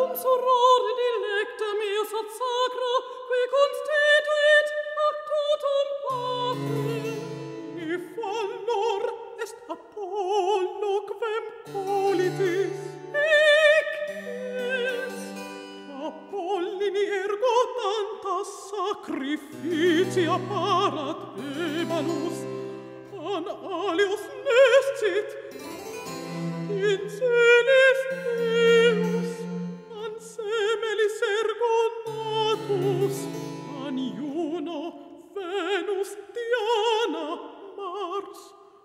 sorore dilecta meus ad sacra, qui constituit actutum pater. E fallor est Apollo quem colitis. Hic est Apollini ergo tanta sacrificia parat Ebalus, an alios nescit, in celis Deus, an semelis ergo natus, an Juno, Venus, Diana, Mars,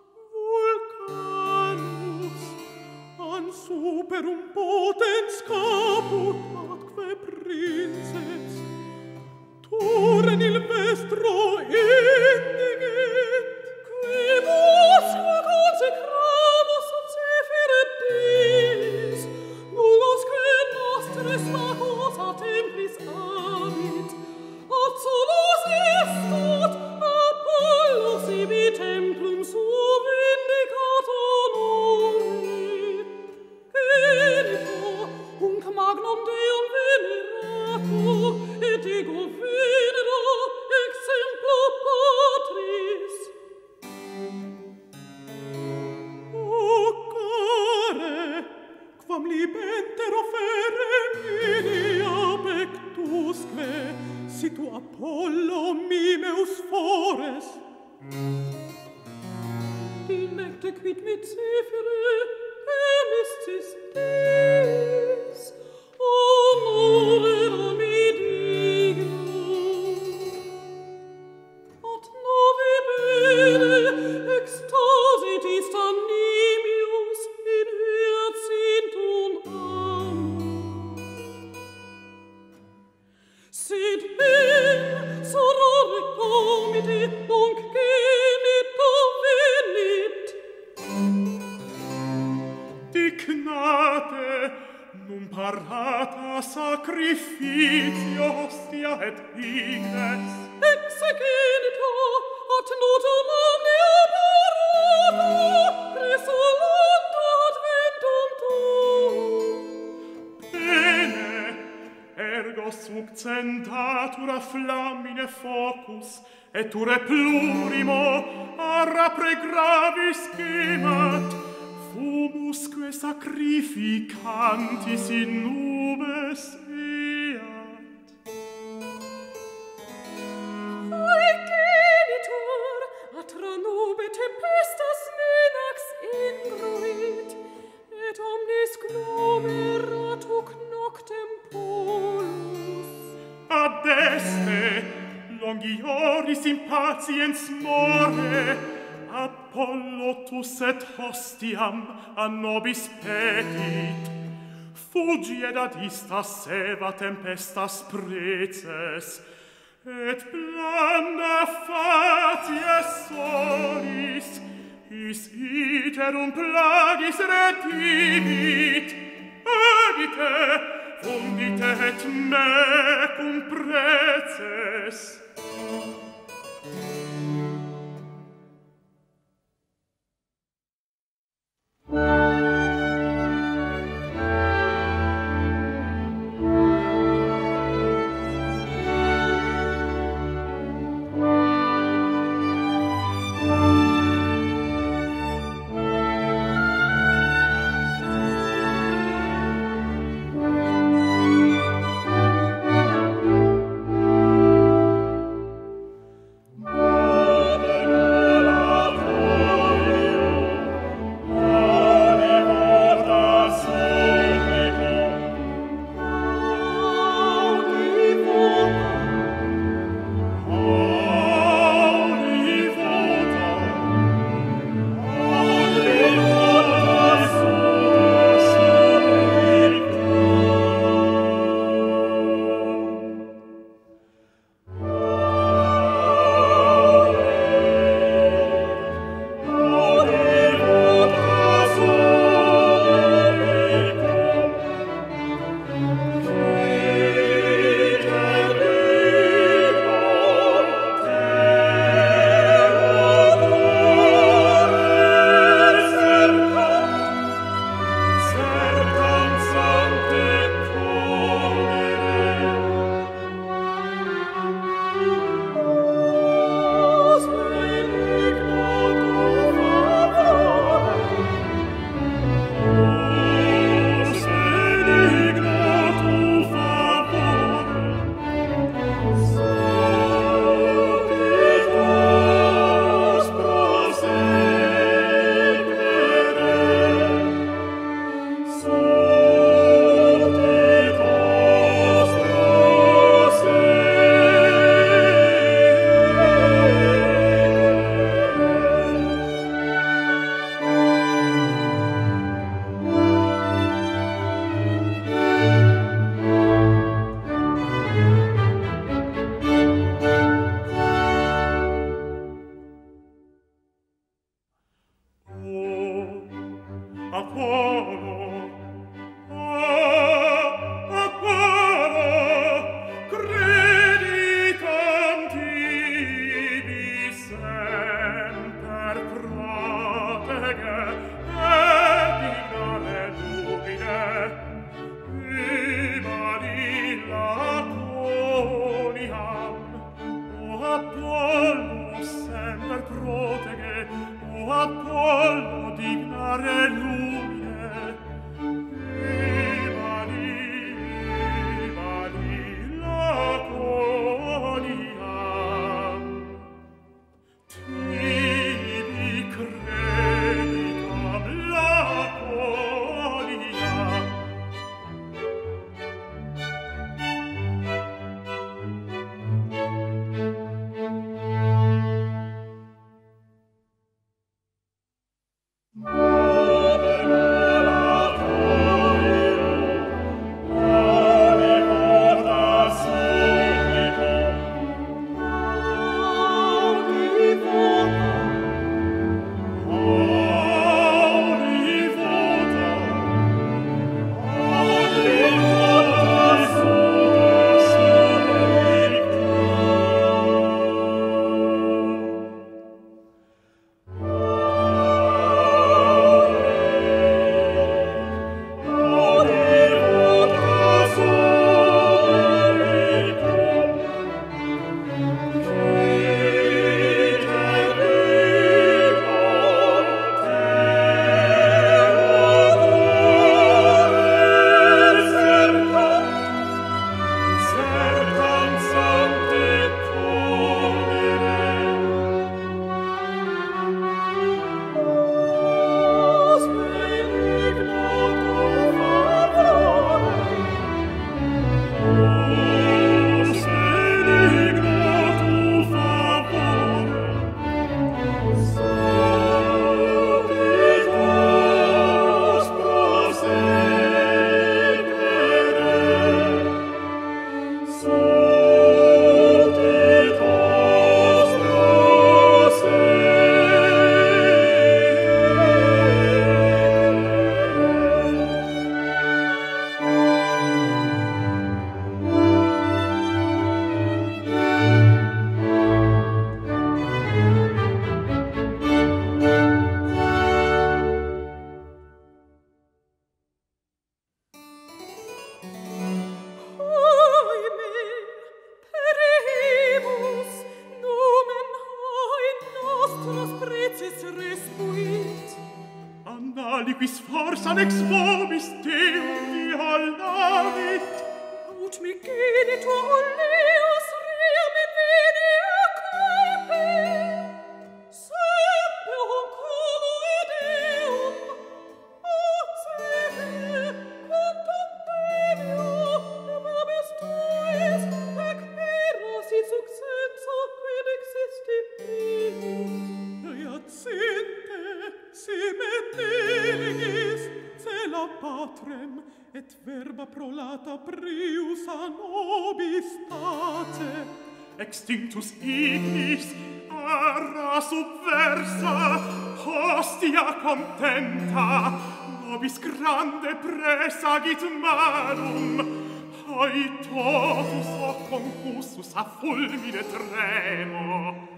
Vulcanus, an superum potens caput atque princeps, Turen il vestro indigit, quibus consecramus ad Zephyr et Dis, nullosque nostres lacos a templis habit, ad solos estat Apollos ibi templum suo vindicato noli. Genito, unc magnum Deum venerato, et ego venero exemplo patris. O care, quam libenter offere minia pectusque, si tu Apollo mimeus fores. Dilecte quid mit Zephyre emiscis Dis, honore mi digno. At novi bene extasit ist animius in hyacinthum amor. Sed in sorore comite nunc genito venit. Dignate, num parata sacrificio hostia et ignes. Exegenito ad nutum omnia parata, resolanta adventum tuum. Bene, ergo succentatura flammine focus, et ure plurimo arra pregravis gemat, fumusque sacrificantis in nubes eat. Ae genitor, atra nube tempestas menax ingruit, et omnis glomerat hoc noctem polus. Adeste, longioris impatiens more, Apollo tusset hostiam a nobis petit, fugied ad ista seva tempestas preces, et blanda facies solis, is iterum plagis retivit, agite, fungite et mecum preces. quis forsa nex vobis Deum Dio lavit. Ut me genitor oleus ream in vene carpe, semper honculo Deum, ocere, quantum benio, vobis tuis, ec eras in successa quid existi prius. Iacente, si me delegis, cela patrem, et verba prolata prius a nobis tace. Extinctus ignis, ara subversa, hostia contenta, nobis grande presagit malum, hai totus o concussus a fulmine tremo.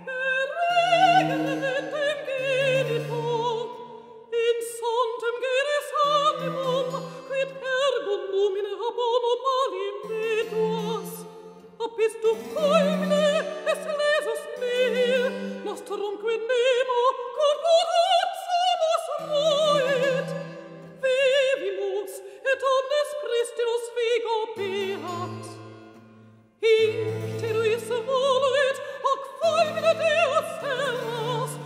Regentem genitor, in sontem geris animum, quid ergo numine abono mali metuas. Apis tu fulmine, es lesus mil, nostrumque nemo corporatio nos roet. Vivimus, et omnes Christus vigo beat. Icteruis voluit, hoc fulmine Deus eras,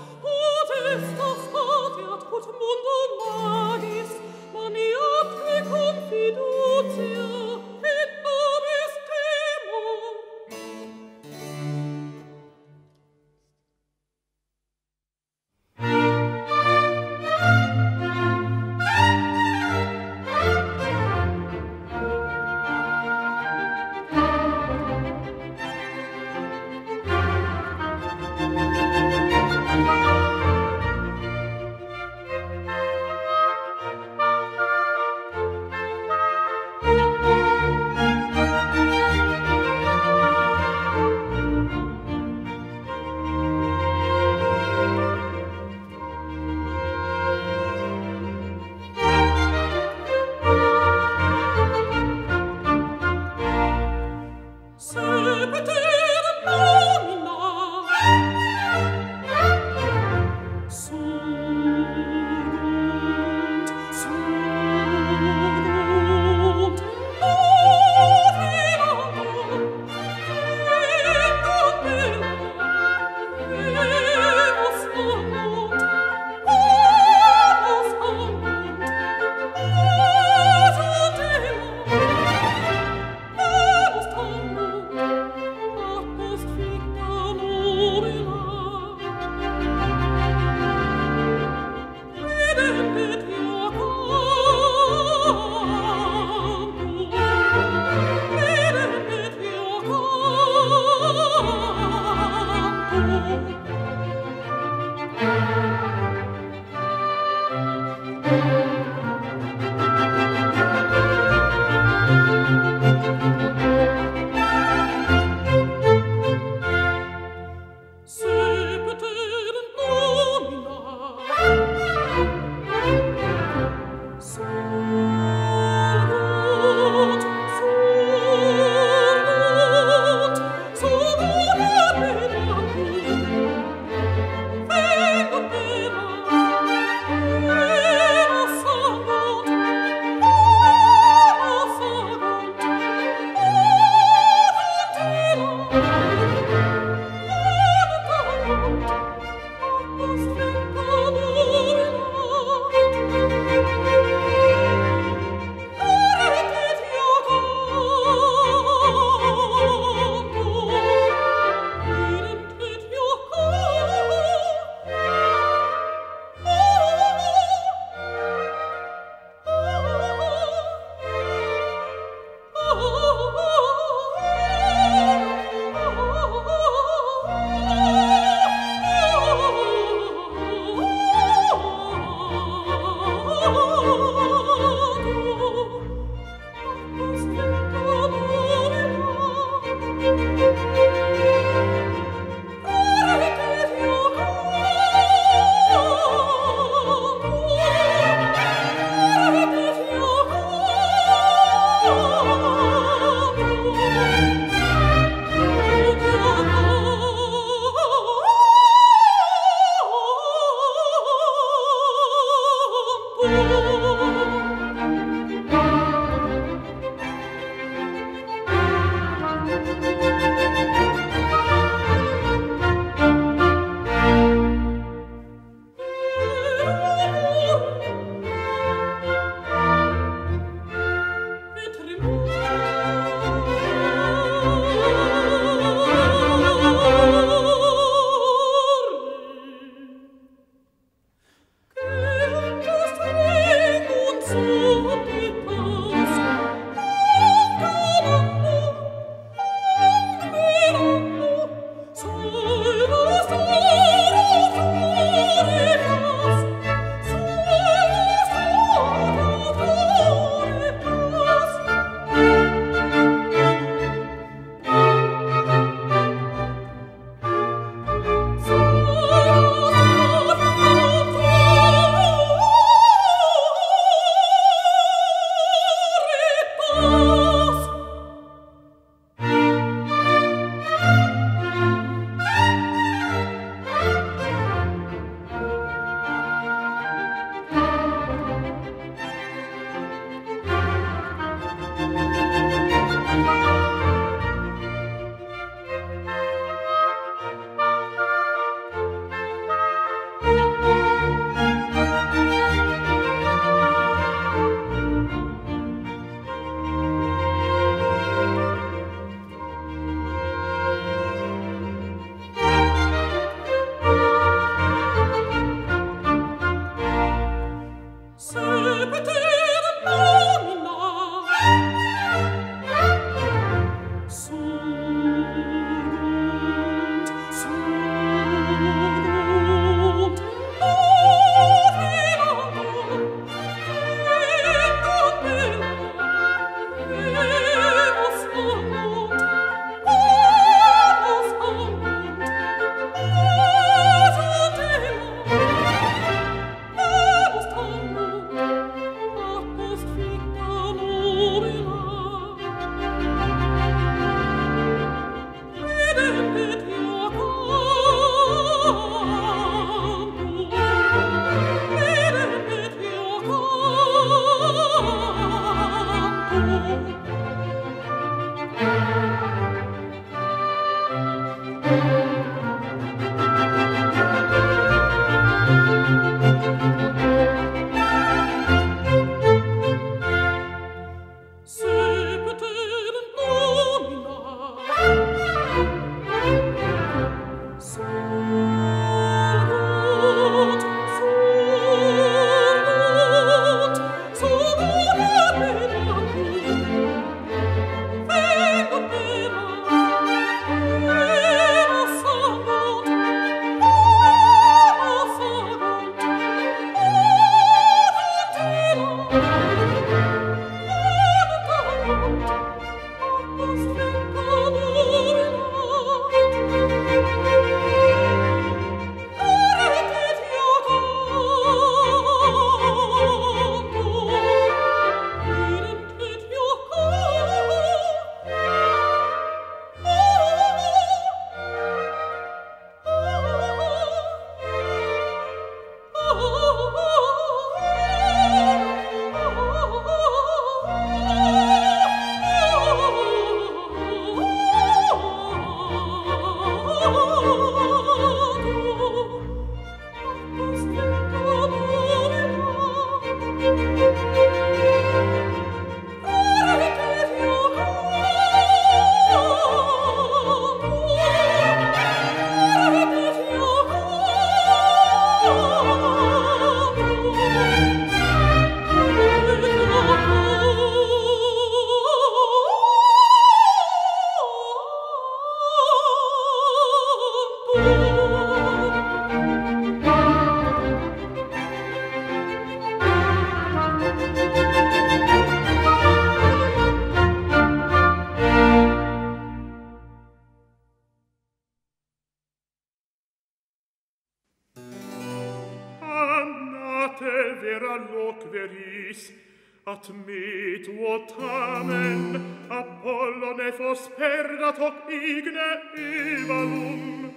vera loqueris, at me tuo tamen Apollo ne fos perdat hoc igne evalum.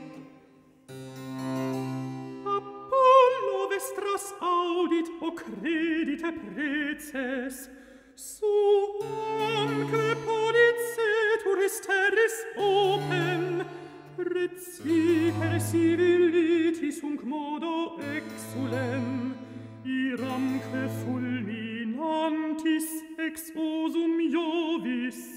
Apollo vestras audit o credite preces, suamque podiceturis terris open, recipere civilitis unc modo exulem, iramque fulminantis ex osum Iovis.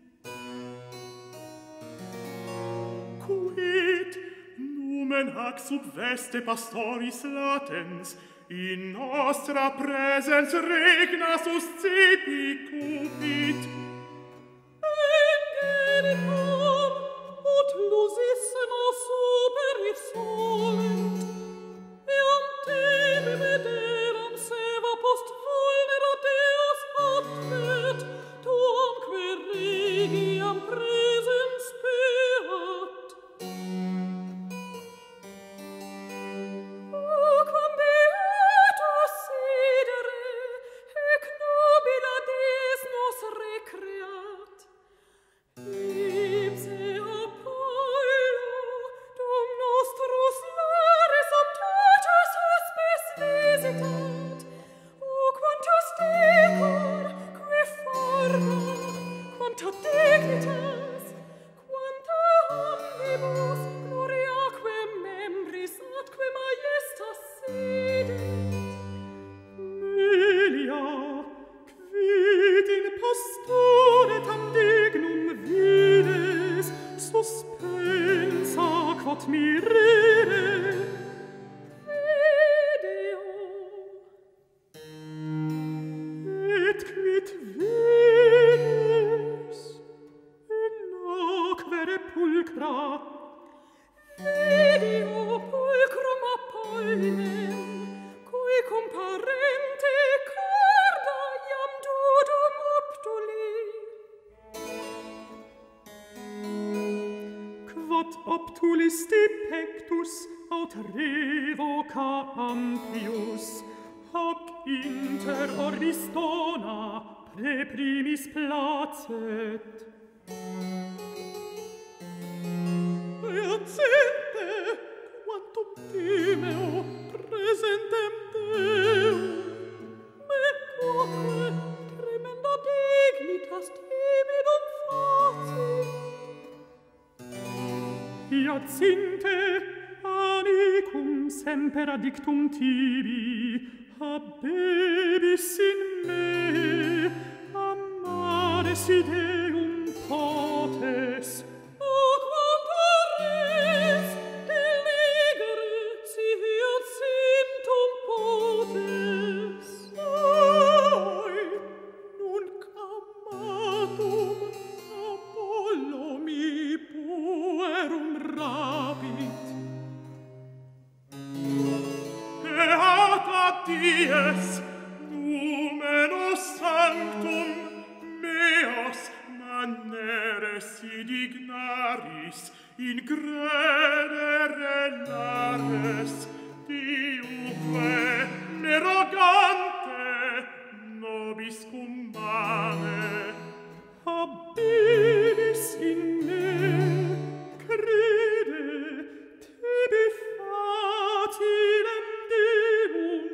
Quid numen hac sub veste pastoris latens, in nostra presens regna suscipi cupit. Engenitor, ut lusissima superit solent, eam tebe vederam seva post vulnera Deus advert, tuamque regiam presens peat. Quam beatus sidere, ec nobila dies nos recreat. Ipse Apollo, dum nostrus lares optatus hospes visitat, o quantus decor, que forma, quanta dignitas, quanta omnibus gloriaque membris atque majestas sedet. Melia, quid in pastore tam dignum vides, suspensa quod mirere, video. Et quid vides, in aquere pulcra, video pulcrum Apollinem, cui comparente corda iam dudum obtuli. Quod obtulisti pectus aut revoca amplius, hoc inter orbis dona preprimis placet. Eacente, quantum timeo presentem Deum, me quoque tremenda dignitas timidum facit. Iacinte amicum semper addictum tibi, habebis in me, amare si Deum potes. O quanta res delegere si hic sintum potes. Oi, nunc amatum Apollo mi puerum rapit. Beata dies, numeno sanctum, meos manere si dignaris, in credere lares, diuque me rogante, nobis cum mane. Habebis in me, crede, tibi fatilem Deum.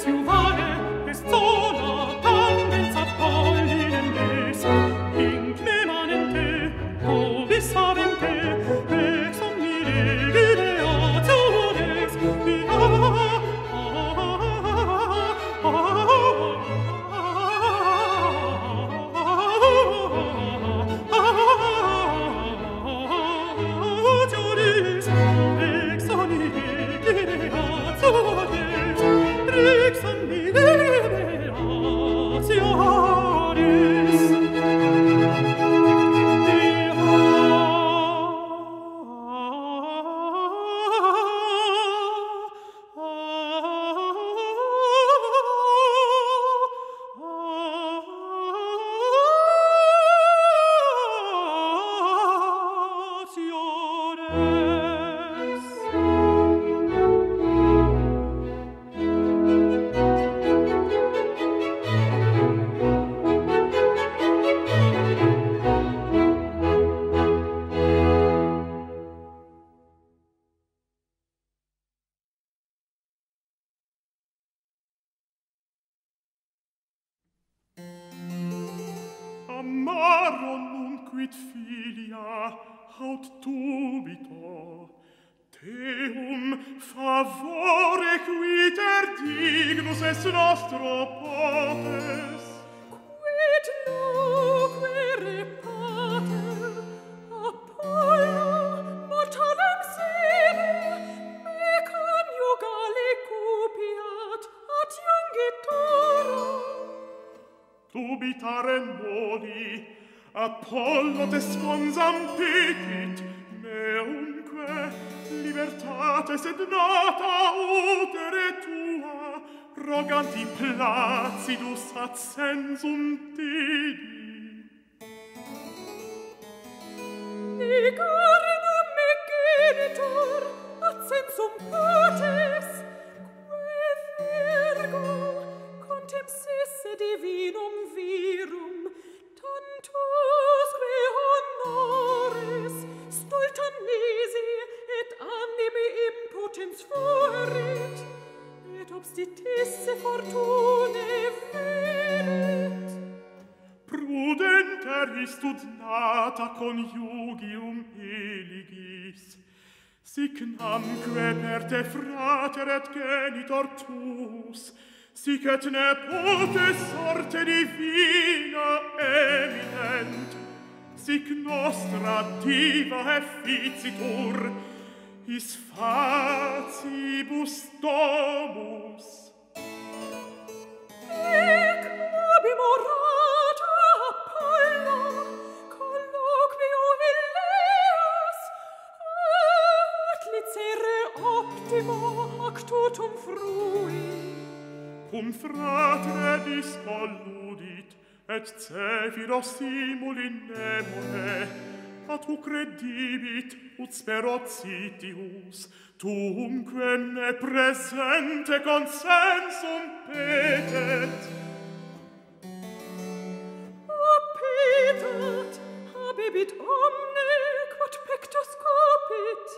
Amaro nunc quid filia haud dubito, Teum favore quiter dignus est nostro potes. Quid loquere pater, Apollo, mortalem sede, me coniugale cupiat ad iungitorum. Dubitare noli, Apollo te sponsam pecit, meumque libertate sed nata utere tua, roganti placidus ad sensum Dei. Negare non me genitor ad sensum potes, que virgo contem sisse divinum virum, tantusque honores stulta nisi et animi impotens fuerit, et obstitisse fortune velit. Prudenter istud nata conjugium eligis, sic namque per te frater et genitor tuus, sic et nepotes sorte divina eminent, sic nostra diva efficitur, is facibus domus. Ec abimorata Apollo, colloquio Eleas, et licere optimo ac tutum frui. Cum fratre discolludit, et Cephiros simuli nemone, at tu credibit, ut sperot citius, tuumque ne presente consensum petet. Petat, habebit omne, quod pectus scopit.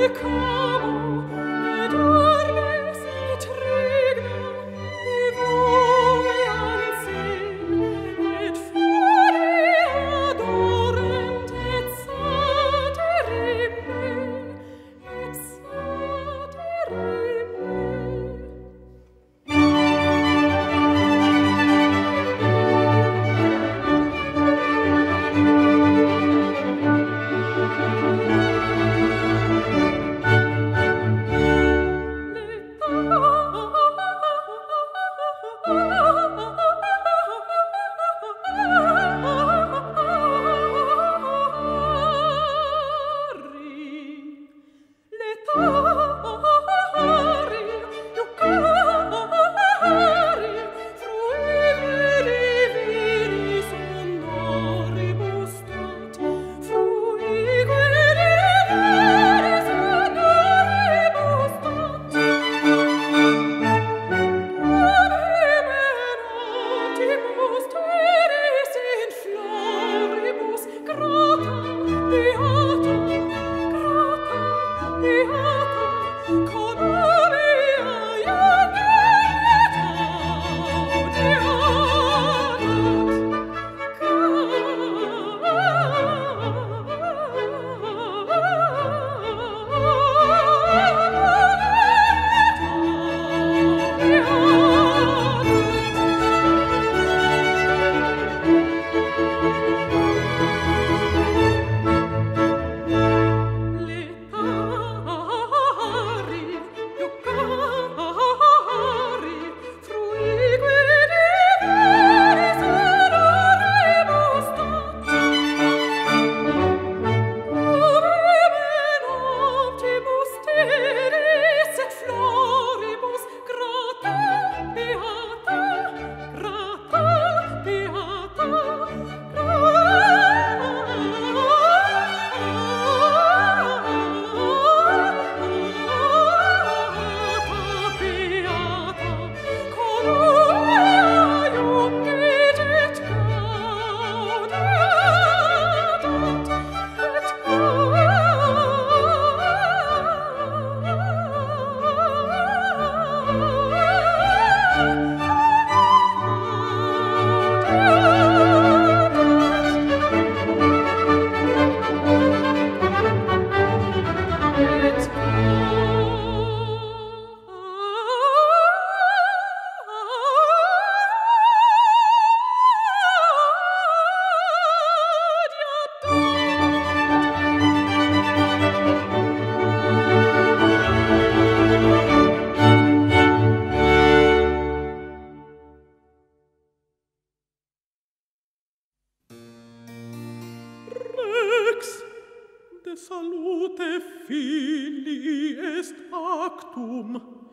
salute filii est actum,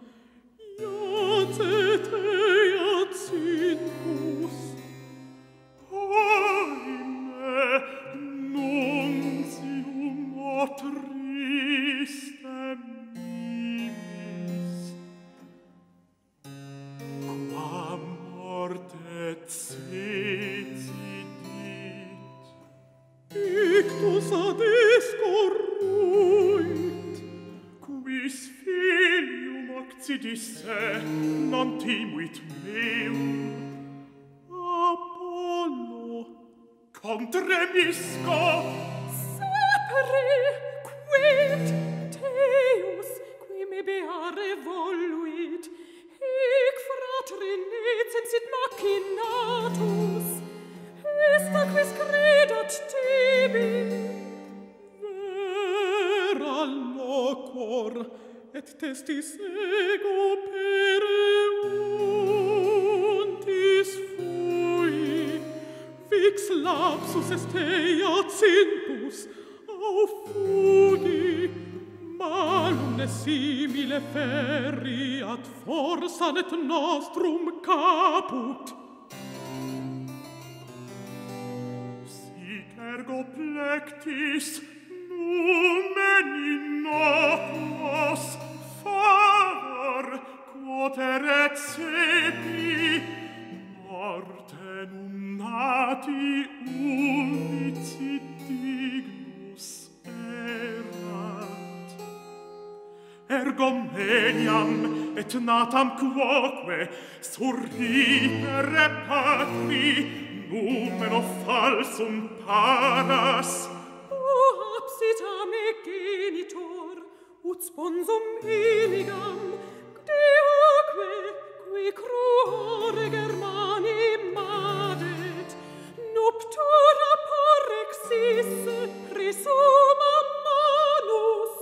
iacet eat sinus. Aime, nuntium a tristem nimis, quam mortet cecidit, ictus ades corruit, quis filium accidisse, non timuit meum. Apollo, contremisco, sapere quid Deus, qui me beare voluit, hic fratri licensit machinatus, est quis credat tibi. vera loquor, et testis ego pereuntis fui, vix lapsus est eiat sintus, au fugi, malum ne simile feriat forsan et nostrum caput. Sic ergo plectis numen innocuos favor quoter et cepi, morte num nati ulici dignus erat. ergo meniam et natam quoque surripere patri numero falsum paras. Absit a me genitor, ut sponsum eligam, deoque, qui cruore Germani madet, nuptura porrexis presuma manus.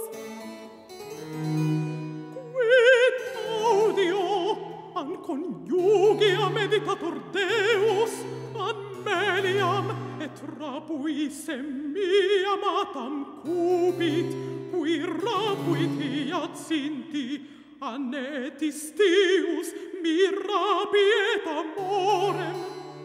Quid audio an conjugia meditator Deus, an meliam et rapuissem mia matam cubit, qui rapuit iacinti, anetis Deus mi rapiet amorem.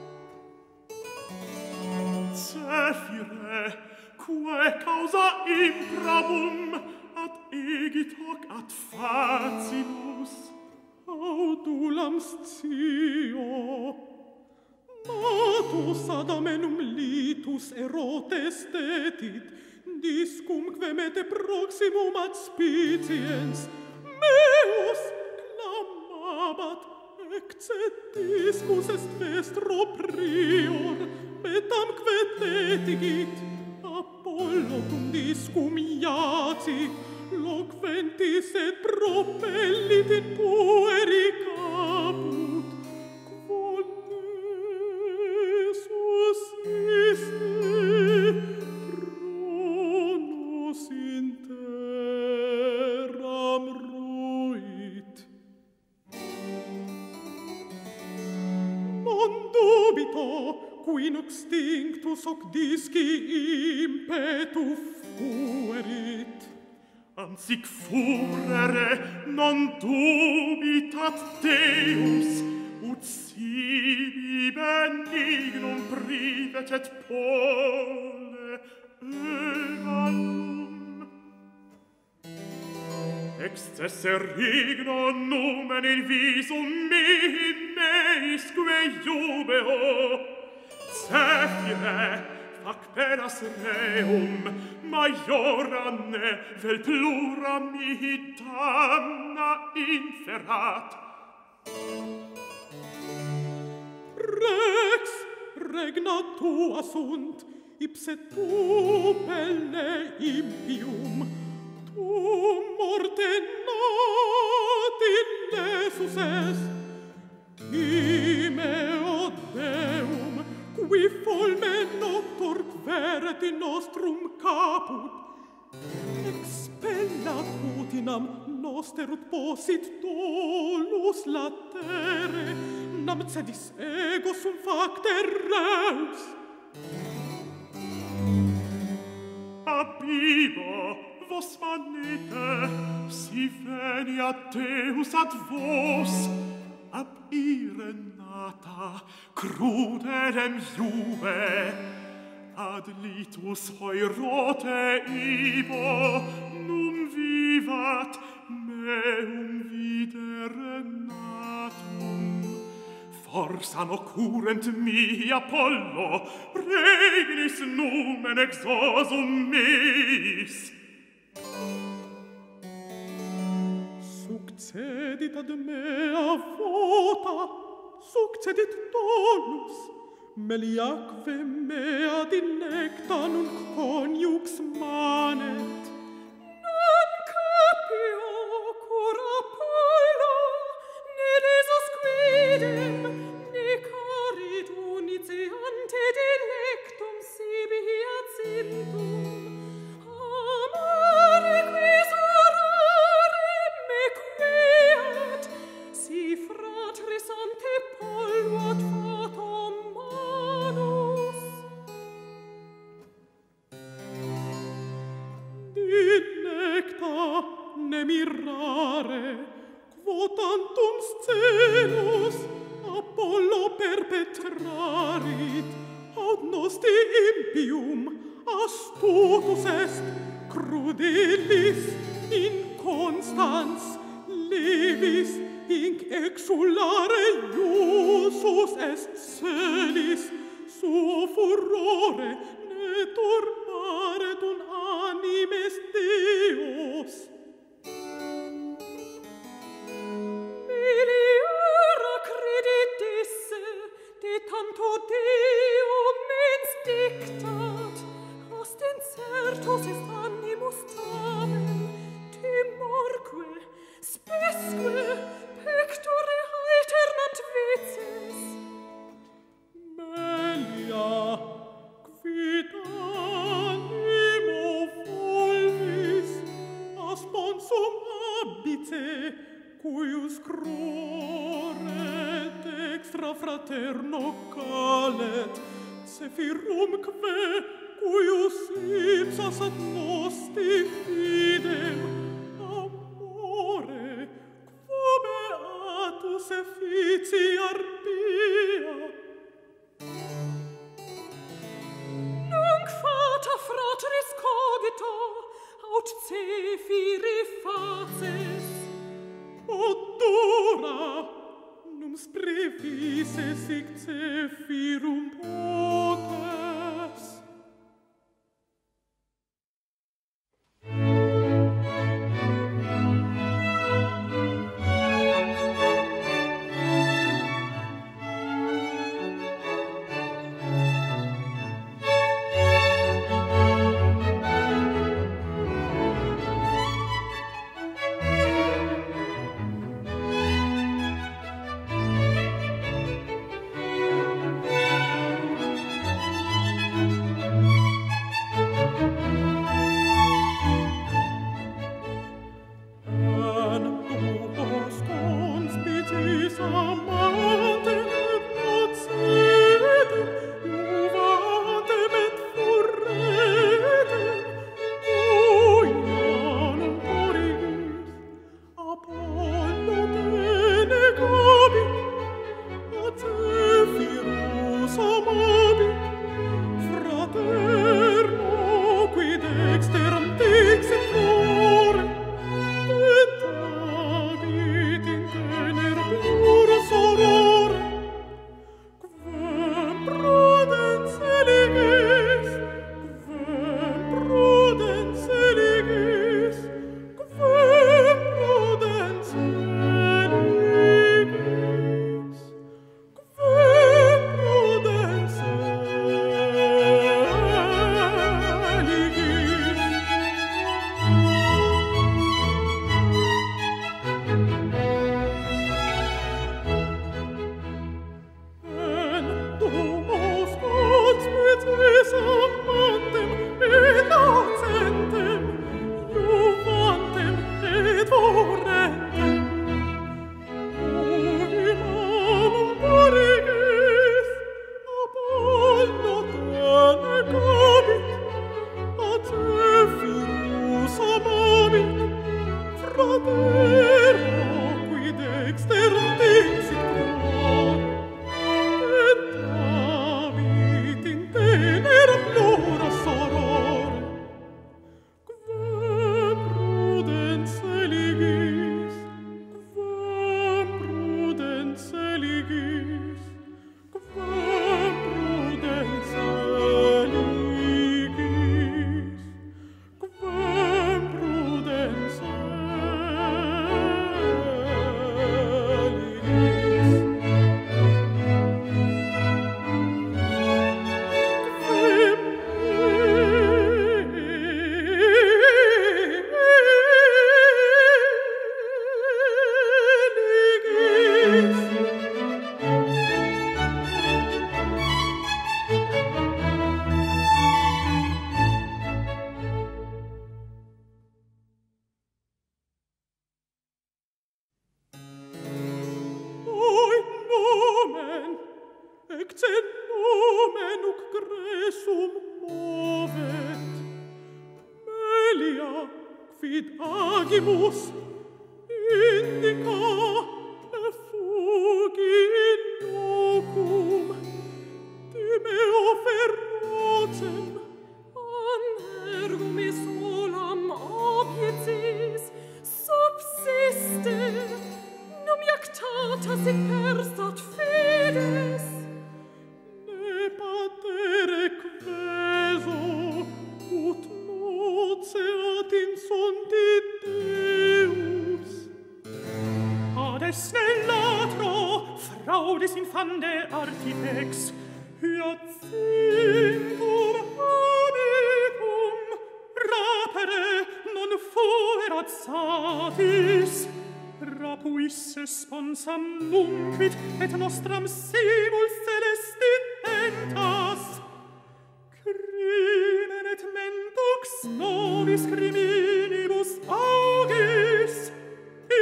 Zephire, quae causa improbum ad egit hoc ad facilus? Audulam scio, matus adamenum litus erotes detit, discumque mete proximum ad spiciens, meus clamabat, exet discus est vestro prior, metamque detigit, Apollo cum discum iacit, loquentis et propellit in pueri caput, quod Nessus iste pronus in terram ruit. Non dubito, qui nux tinctus hoc disci impetu fuerit. Ansic furere non dubitat Deus, ut sibi benignum privet et pole egalum. Excesse rigno numen in visum mihi meisque jubeo, Zephire, fac penas reum, majorane vel plura mihi damna inferat. Rex, regna tua sunt, ipse tu pelle impium, tu morte nati lesus est, time, o Deum, qui fulme noctur queret in nostrum caput, expellat utinam noster ut posit dolus latere, nam cedis ego sum facte reus. Abibo, vos manite, si veniat Deus ad vos, ab ire nata, crudelem juve, ad litus hoirote ibo, num vivat meum videre natum. Forsa nocurrent mi Apollo, regnis numen exosum meis. Succedit ad mea vota, succedit dolus, meliaque mea dinecta nunc coniux manet. Non capio cur Apollo, ne desus quidem, ne carit unice ante delectum sibi hiacintum, amare qui sorore me queat, si fratris ante polluat fatum manus. Dinecta ne mirare, quotantum scelus Apollo perpetrarit, aut nosti impium astutus est, crudelis inconstans, levis hinc exulare iusus est celis, suo furore ne turbaret un animes Deos. audice, cuius crore dextra fraterno calet, Zephyrumque, cuius ipsas ad nosti fidem, amore, quo beatus efficiar pia. Nunc fata frateris cogito, aut Zephiri faces. Odora, nums previse sic Zephyrum potes. Sponsam nunquit et nostram simul celestin entas. Crimen et mendux nobis criminibus augis,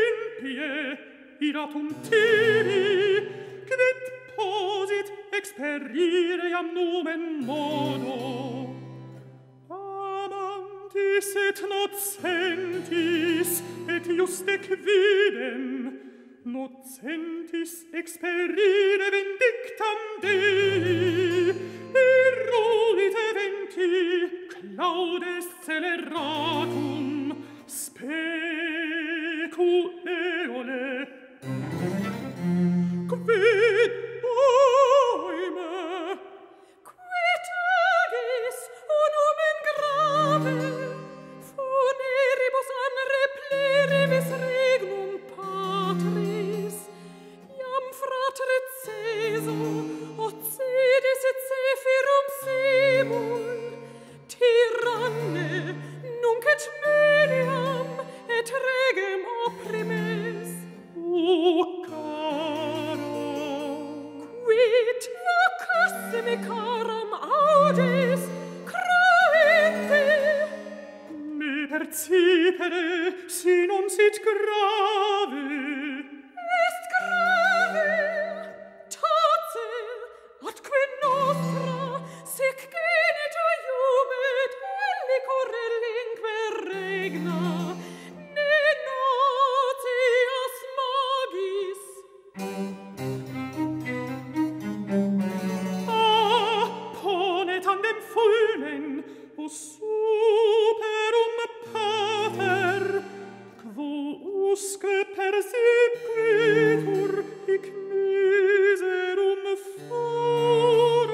spiratum tibi, quid posit experire iam numen modo. Amantis et nocentis, et juste quidem, nocentis experire vindictam Dei, eruit eventi, claudes celeratum, specu eole. Quid oime? Quid agis, o nomen grave, funeribus an repleribus regnum patris, iam fratere Ceso, occidis et Zephyrum simul, tyranne, nunc et meliam, et regem opprimes. O cara, Quid vocasse me caram audis, craente? me percipere si non sit grave. Est grave, tace, atque nostra, sic genita iubet, ellicor relinque regna, ne notias magis. Pone tandem fulmen, o superum pater, quo usque persequitur hic miserum furor.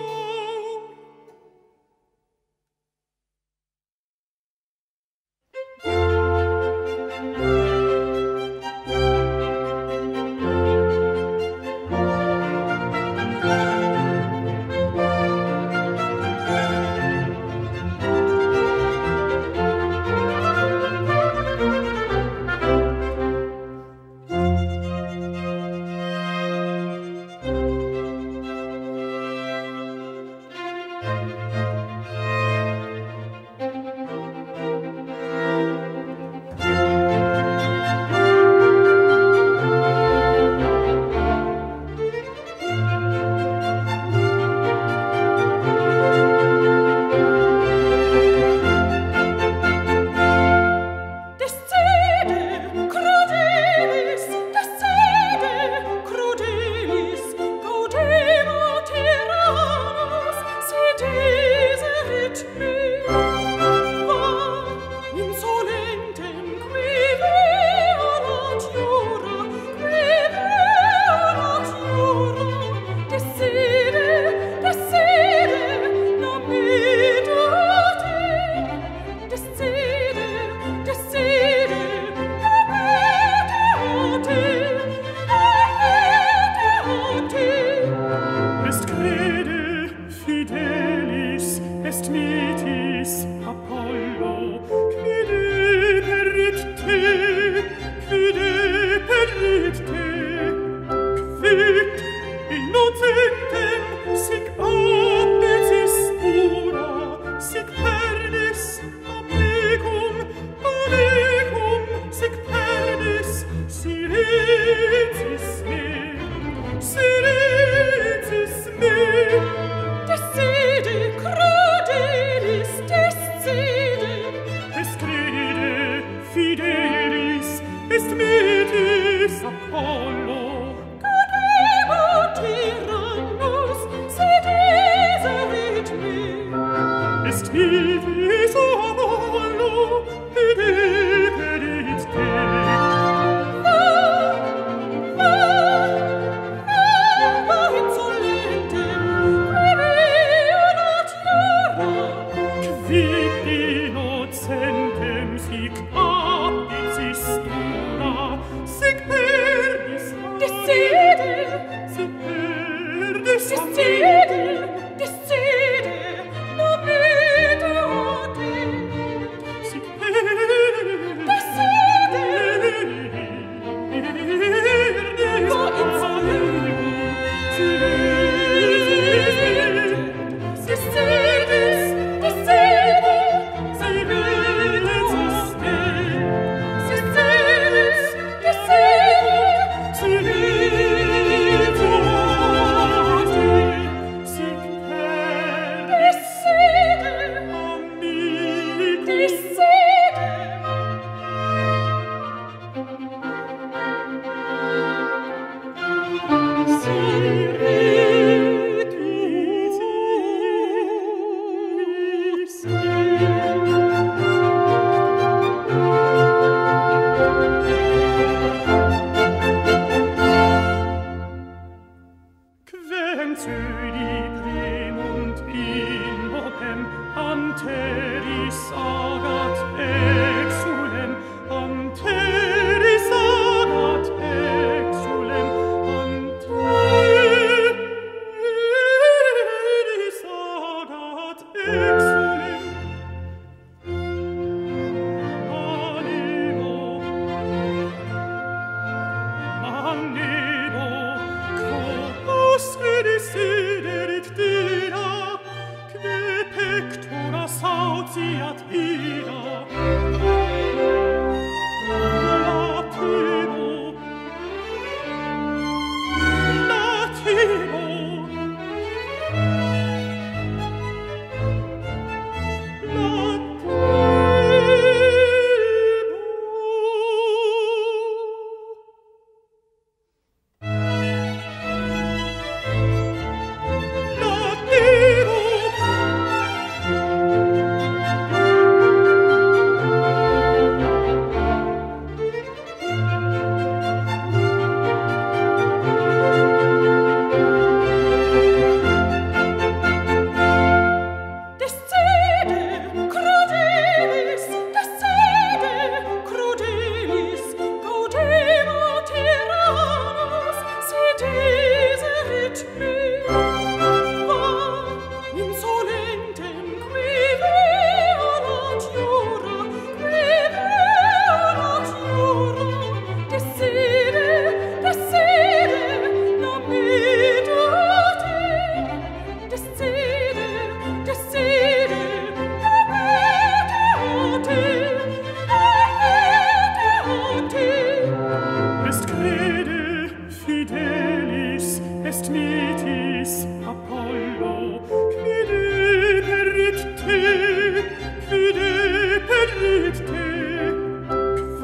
Innocentem sic apicius dura, sic perdis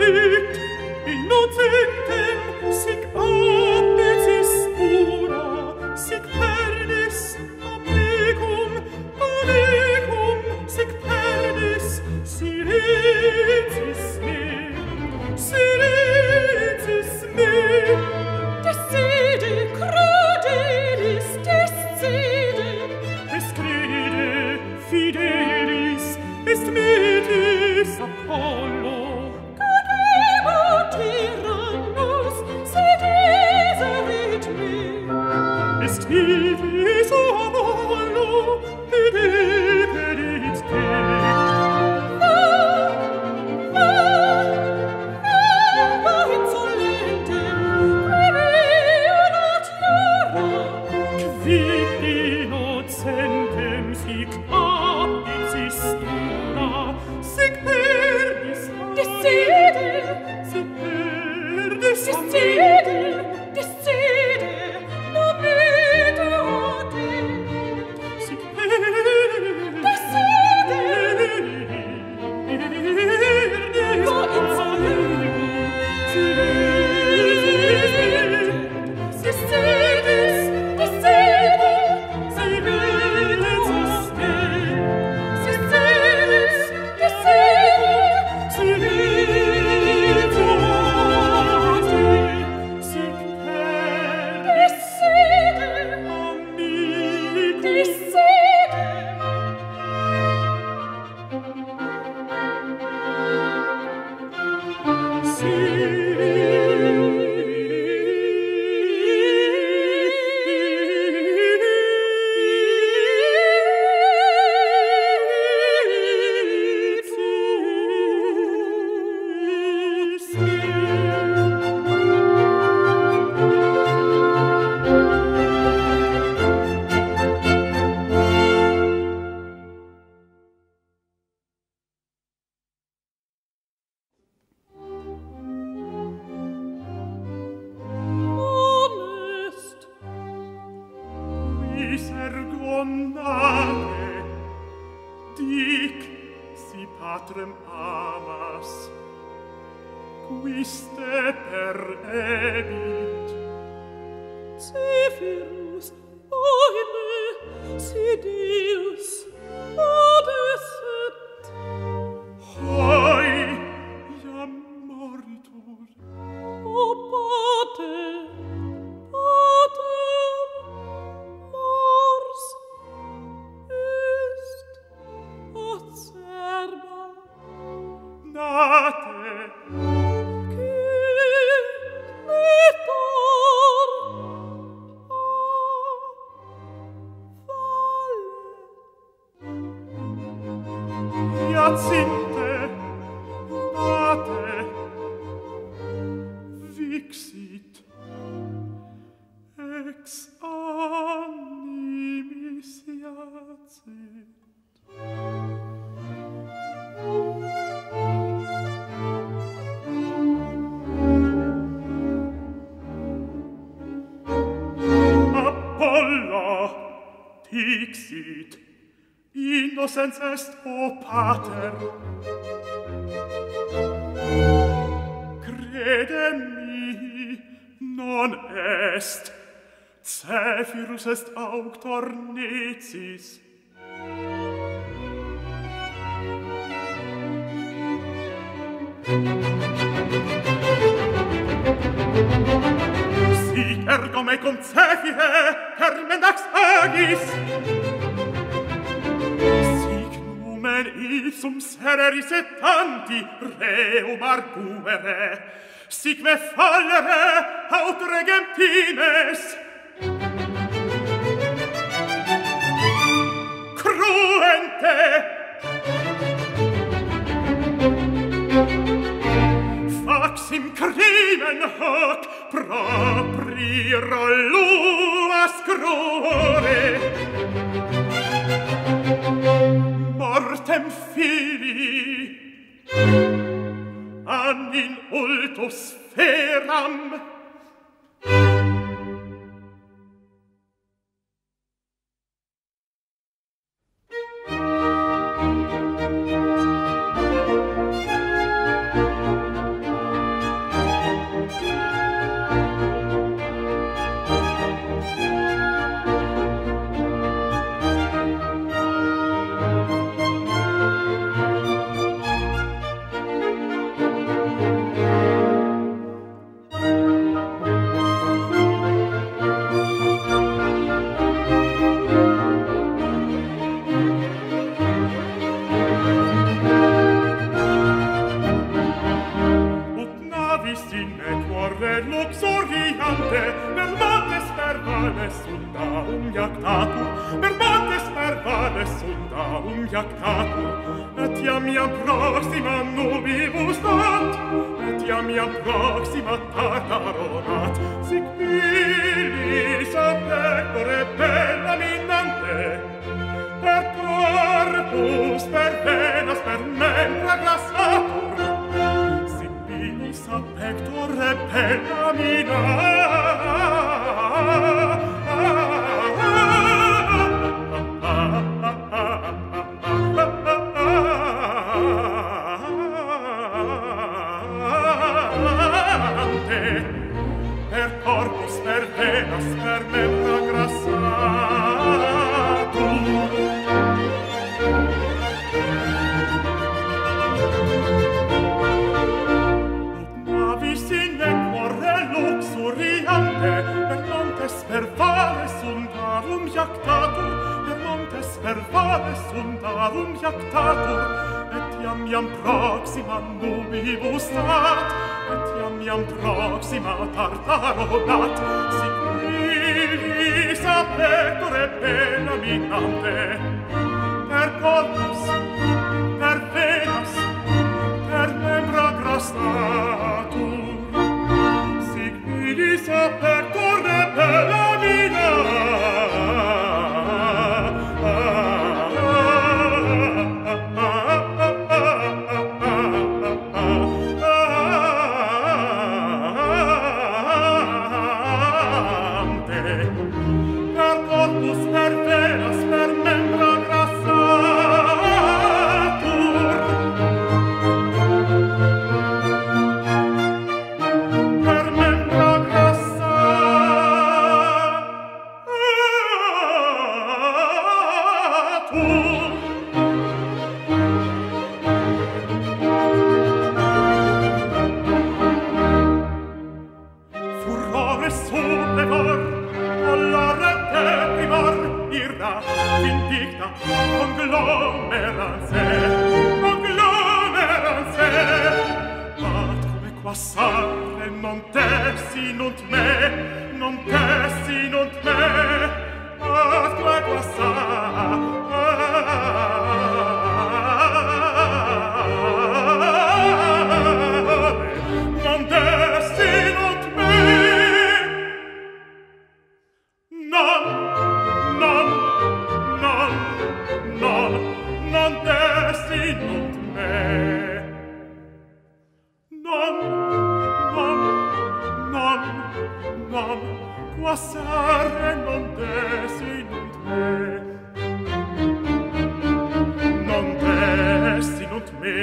Innocens est, o pater. Crede mi, non est. Zephyrus est auctor necis. Sic ergo me cum Zephire hermendax agis. Ipsum sereris et tanti reum arguere, sic me fallere aut regem times. Cruente! Faxim crimen hoc propri rolluas crore. Mortem fili an in ultus feram. navis in equore luxuriante, per montes per valles sundarum jactatur, per montes per valles sundarum jactatur, et iam proxima nubibus dat, et iam proxima tartaronat, sic vilis ad pectore bella minante, per corpus, per venas, per membra grassatur, sic vilis ad pectore bella minante, per corpus, per venas, per membra grassatur. Navis in equore luxuriante, per montes per valles sundarum jactatur, per montes per valles sundarum jactatur, et iam proxima nubibus stat, et iam proxima tartaronat, sic vilis ad pectore bella minante, per corpus, per venas, per membra grassatur, sic vilis ad pectore bella per corpus, per venas, per membra grassatur, per membra grassatur. Furore sublevar, collare deprimar, irra, vindicta, conglomeranze, ad come quassare non tessinunt me, ad come quassare non tessinunt me. Non desinunt me. Non, quassare non desinunt me. Non desinunt me.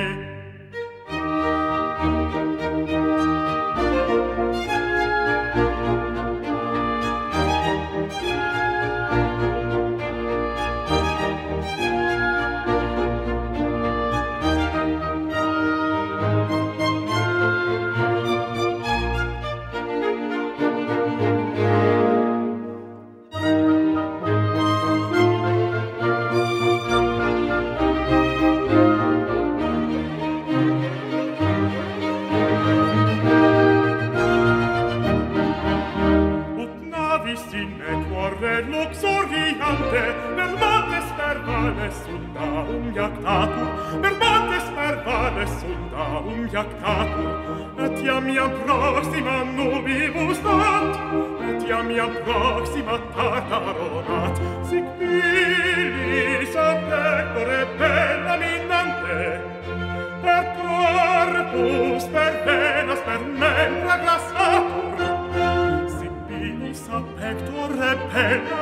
In equore luxuriante, per montes per valles sundarum jactatur, per montes per valles sundarum jactatur, et iam proxima nubibus dat, et iam proxima tartaronat, sic vilis ad pectore bella minante, per corpus, per venas, per membra grassatur, a pectore bella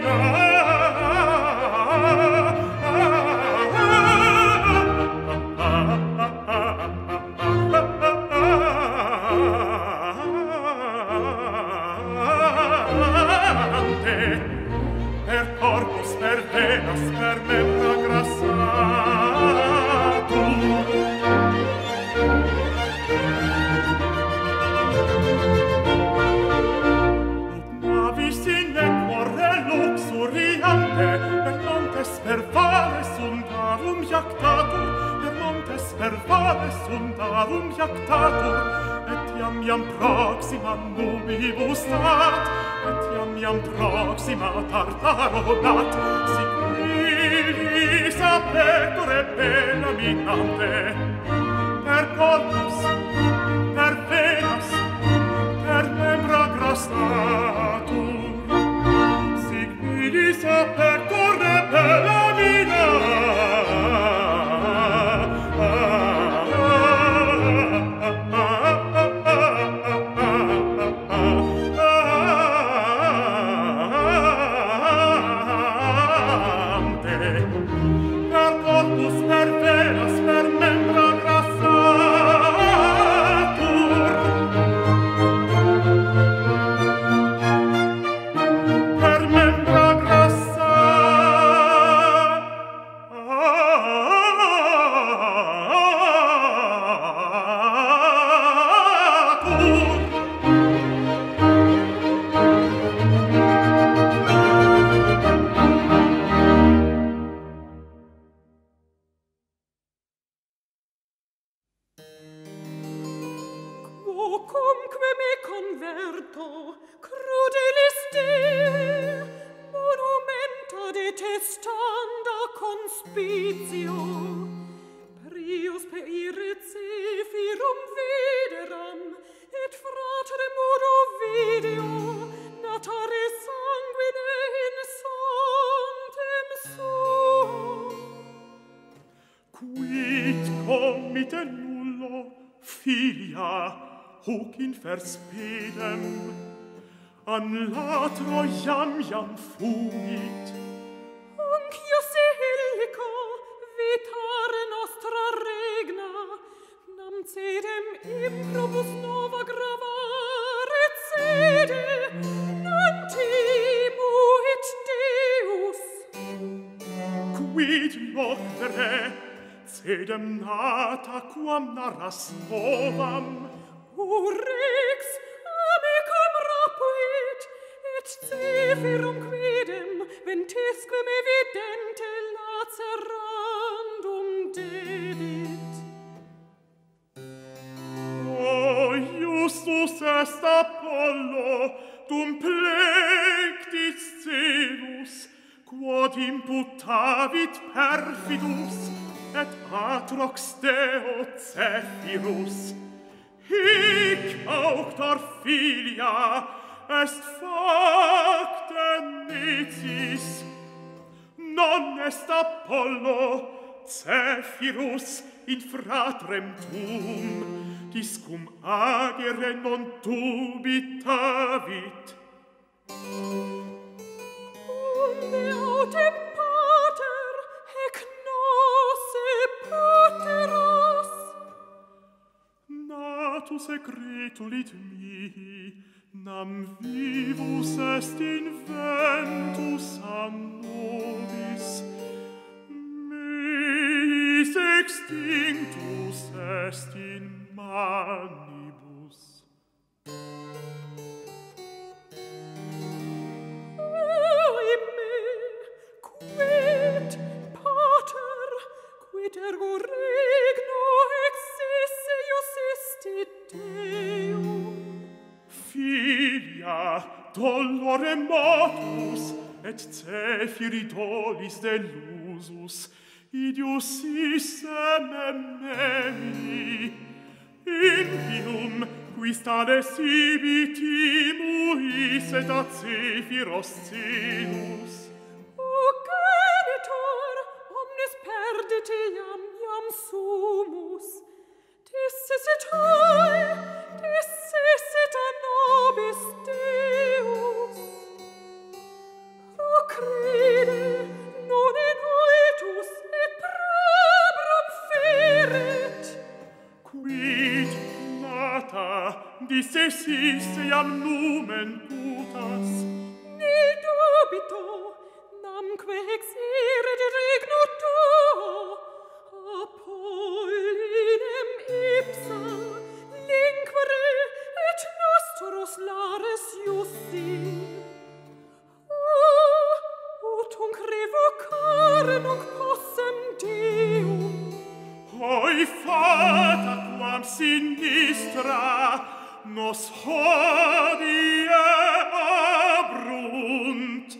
minante, per corpus, per venas, per membra grassatur. iam proxima nubibus stat, et iam proxima tartaro nat, sic milis aperture bella minante, per corpus, per venas, per membra grassatur, sic milis aperture bella hoc in verspedem an latro iam fugit. Hunc Iosse Helico, vitare nostra regna, nam cedem improbus nova gravare cede, non timuit Deus. Quid noctere cedem nata quam narras novam, Rex amicum rapuit, et Zephyrum quidem ventisquem evidente lacerandum dedit. O justus est Apollo, dum plectit Celus, quod imputavit perfidus, et atrox Deo Zephyrus. Hic auctor filia est facta nicis, non est Apollo Zephyrus in fratrem tuum, discum agere non dubitavit. Unde autem pater hec nose pateros, natus secretulit mihi, nam vivus est in ventus annobis, meis extinctus est in manibus. Oime, quid, pater, quid ergo regno excesse iusistit Deum? Filia, dolore motus, et Zephiri dolis delusus, idius isse memi, impium, quis tale sibitimuis et a Zephyros celus. O genitor, omnis perdite iam sumus, dissit hoi, dissit a nobis Deus. O crede, non in oitus et probrum feret. Quid nata, dissessis iam numen putas, Ni dubito, namque ex ire di regno tuo, Apollinem ipsa, linquere et nostros lares iussi. Ut hunc revocare nunc possem Deum. hoi fata quam sinistra, nos hodie abrunt.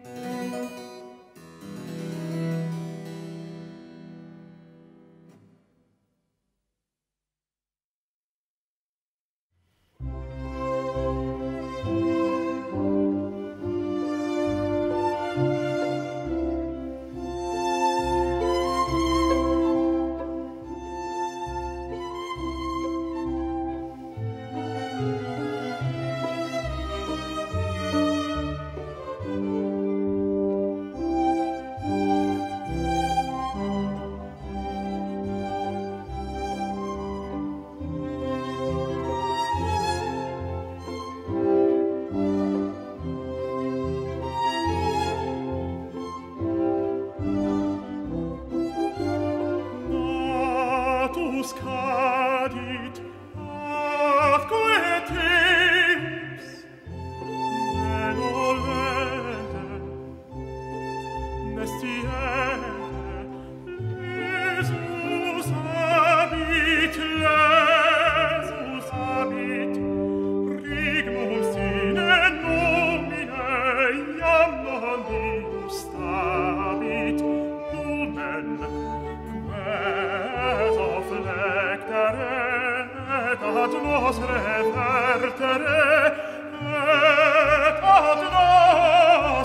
Ad nos revertere, et ad nos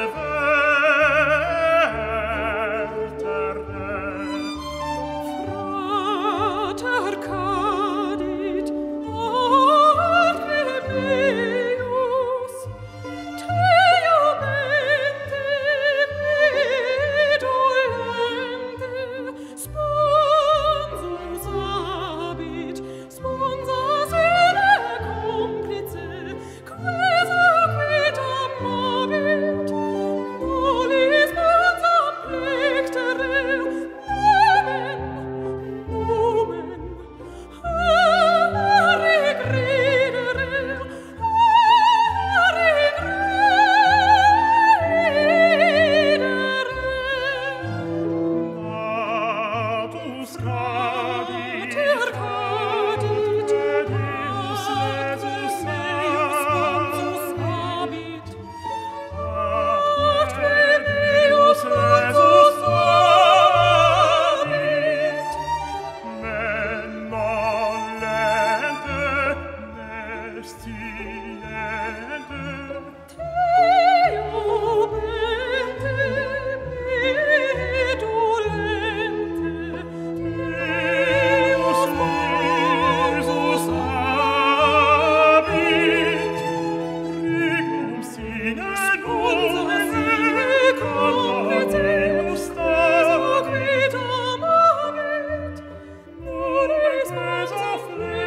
revertere. Frater cadit, ad meus, Teo mente medolente, sponsus habit, sponsas ere complice, quesa quitam mobit, nullis monsam plectere, nomen, regredere, Natus cadit, Frater cadit, Deus Jesus sponsus habit, ad Deus Jesus habit, men nolente, nestiente, Teo mente medolente, Deus Jesus habit, regnum sine nomine Deus quitam habit, nullis monsam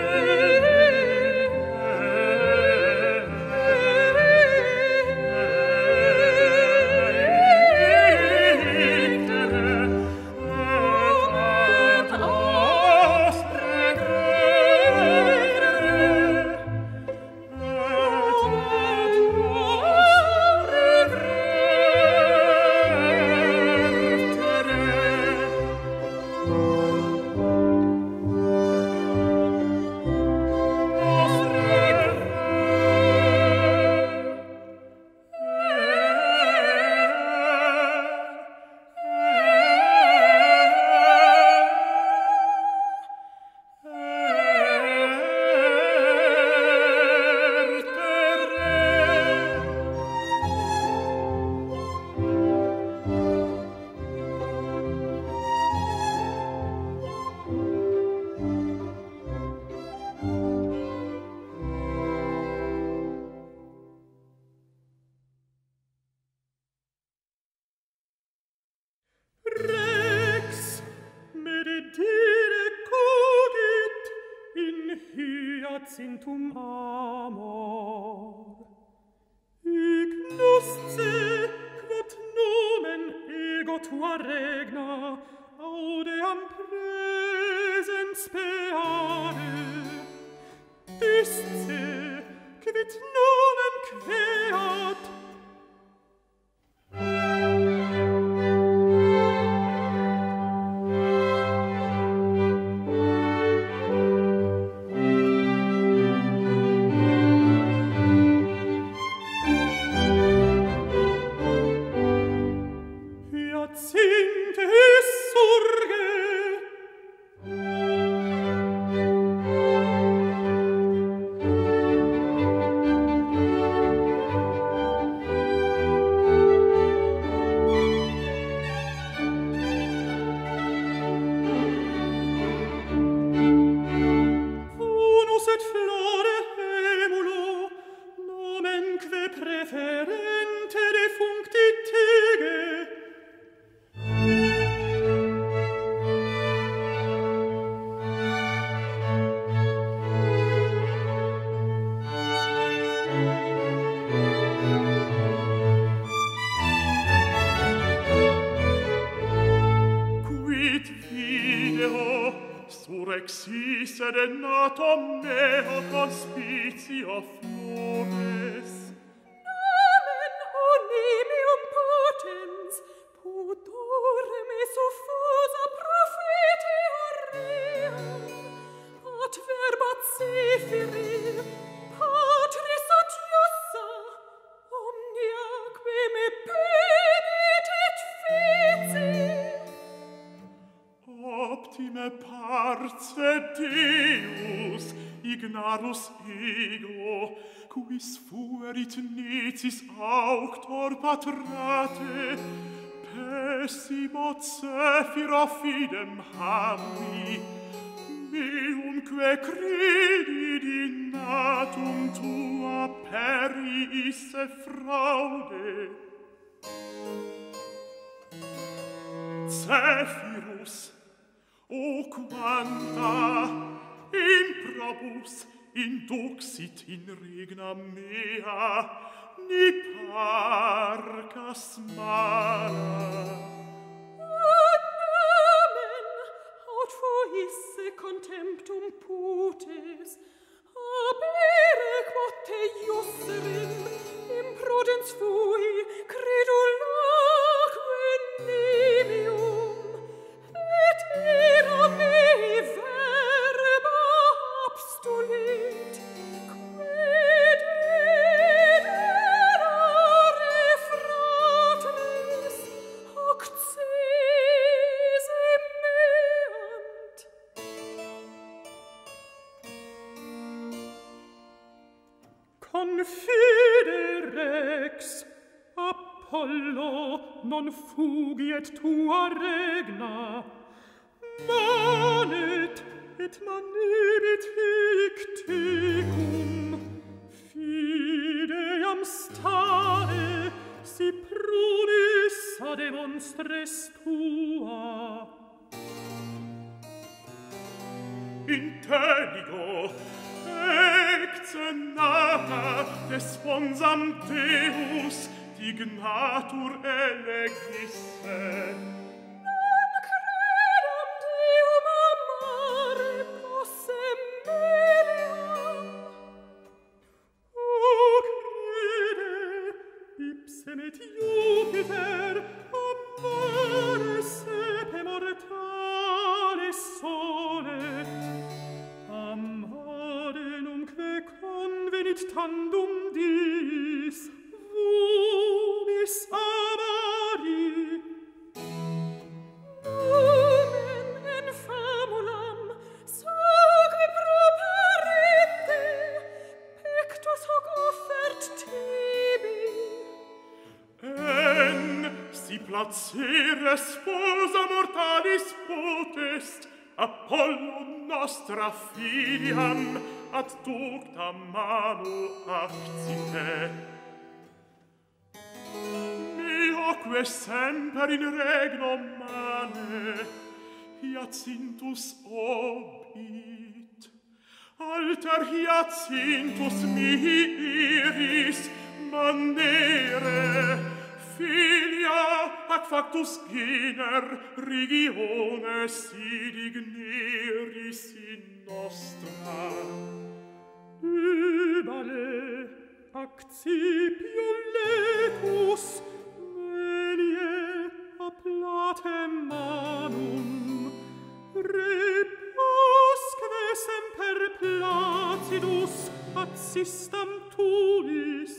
Rex meditire cogit in hyacinthum amor. Ignosce quod nomen ego tua regna audeam presens peare. Disce quid nomen queat et flore emulo, nomenque preferente defuncti tege. Surrexis denatum meo conspicio flores. Nomen unimium potens, pudorem e suffusa profetia ream, ad verba Zephyri, Patris adiussa, omniaque me penit et feci. Optime parce Deus, ignarus ego, quis fuerit nicis auctor patrate, pessimo Zephira fidem habi, meumque credidi natum tua perisse fraude. Zephyrus, o quanta improbus induxit in regna mea, ni parcas mala. Amen, aut fuisse contemptum putes, abere quote iusserim, imprudens fui, credulaque nimium, et era mei verba abstulit, quid edere fratres, hoc cese meant. Confide rex, Apollo, non fugiet tua regna, manet et manibit icticum, fideam stare, si prudissa demonstres tua. Intelligo, eccenata desponsam Deus, dignatur elegisse. Non credam Deum amare possem meliam. O crede, ipsem et Jupiter amare sepe mortale solet. Amare numque convenit tandum dis, vobis amari. Nomen en famulam, soque pro parente, pectus hoc offert tibi. En si placere sposa mortalis potest, Apollo nostra filiam ad ducta mano accite. Meoque semper in regno mane, Hyacinthus obit. Alter Hyacinthus mihi iris manere, filia ac factus iner regione si digneris in nostra. Ubale, accipio lecus, venie aplatem manum, repusque semper placidus ad sistam tuis.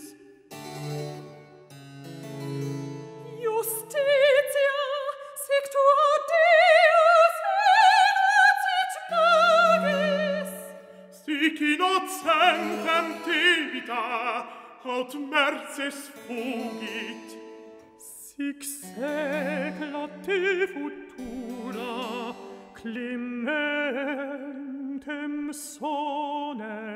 Justitia, sic tua Deus innocit magis. Sic innocentem tibita, aut merces fugit. Sic secla te futura, clementem sonem.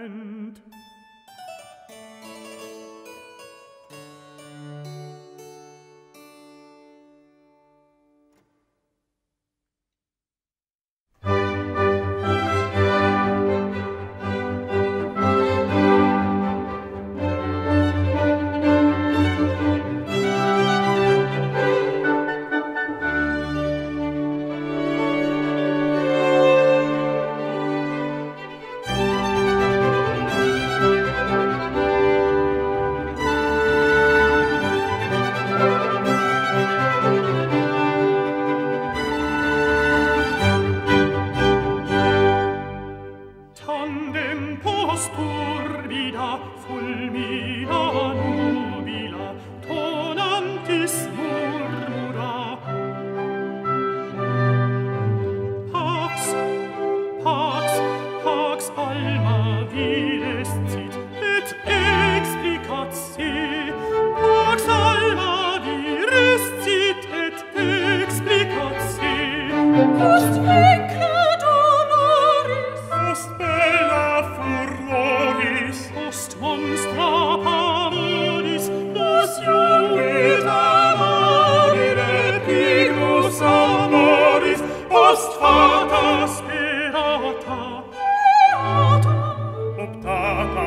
morbida fulmina nubila tonantis murmura pax alma virescit et explicat se pax alma virescit et explicat se post vincla doloris post bella furoris post monstra pavoris nos iuvita morire pignus amoris post fata sperata optata